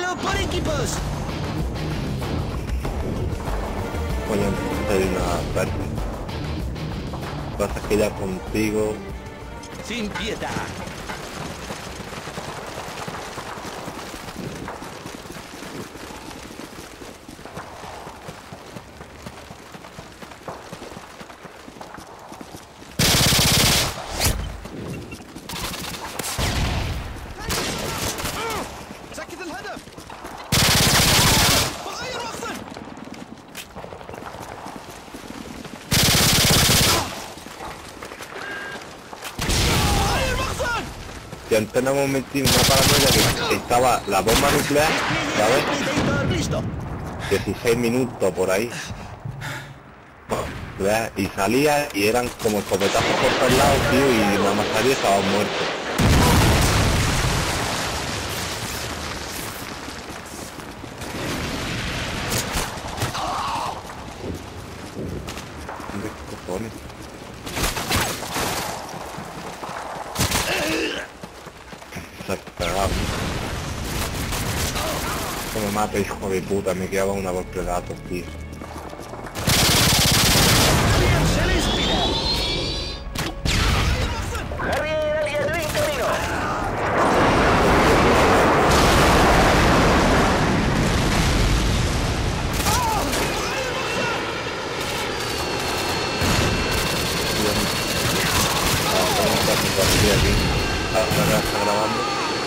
Duelo por equipos. Coño, hay una suerte. Pasa que ya contigo. Sin piedad. Y antes nos hemos metido en una paranoia que estaba la bomba nuclear, ¿sabes? Listo. 16 minutos por ahí. Y salía y eran como escopetazos por todos lados, tío, y nada más salía y estaba muerto. ¿Dónde cojones? Se ha cagado. Que me mate, hijo de puta, me quedaba una por pedazos, tío. Se les pide. Harrier aliado en camino. Está grabando.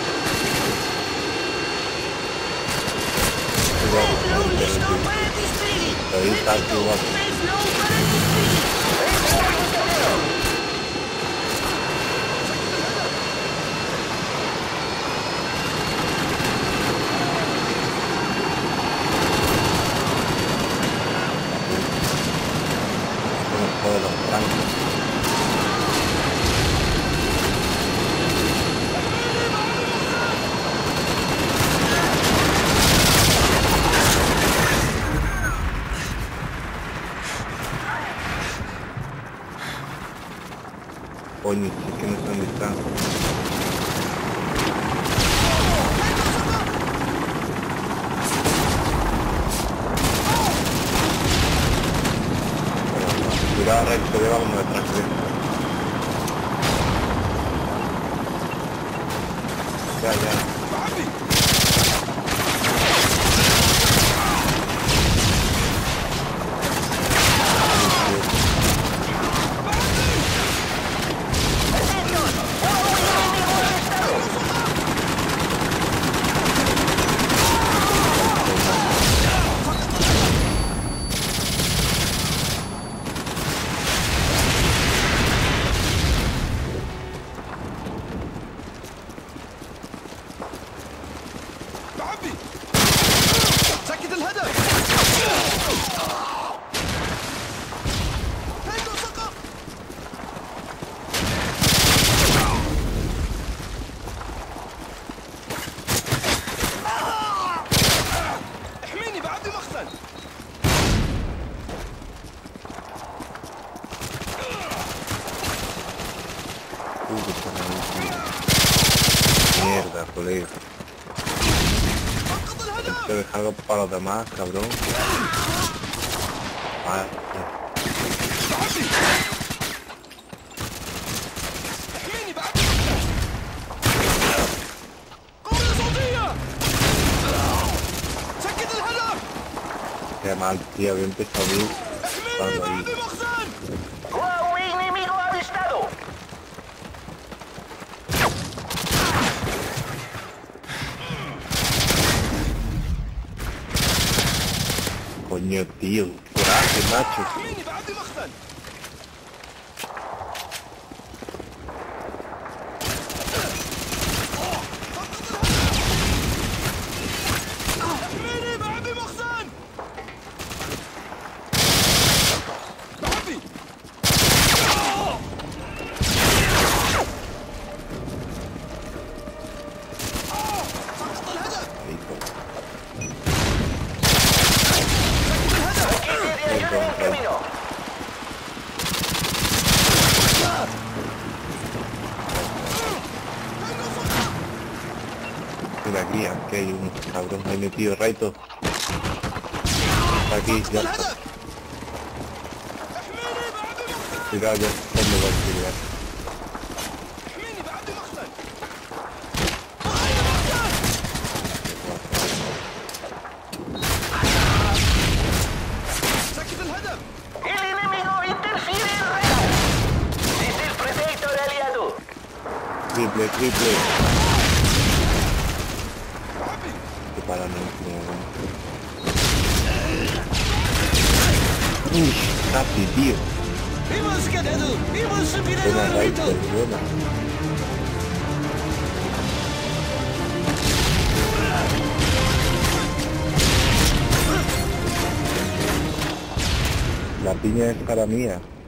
Listo para despedir. Ahí está activado. Listo para despedir. De los francos. Coño, si es que no sé dónde están. Cuidado, Rey, se lleva uno detrás de él. Ya. Mierda, colega. Te he dejado para los demás, cabrón. Ah, qué mal, tío, bien pesadito. Estando ahí. Enemigo avistado. Coño, tío, coraje, macho. Tía, que hay un cabrón ahí metido, Raito. Aquí, ya está. Cuidado, ya ¿dónde va a tirar? El enemigo interfiere en radar. Misil Predator aliado. Triple. Que para no casi, tío. Hemos ganado. Hemos superado Buena el Raito, reto. buena. La piña es para mía.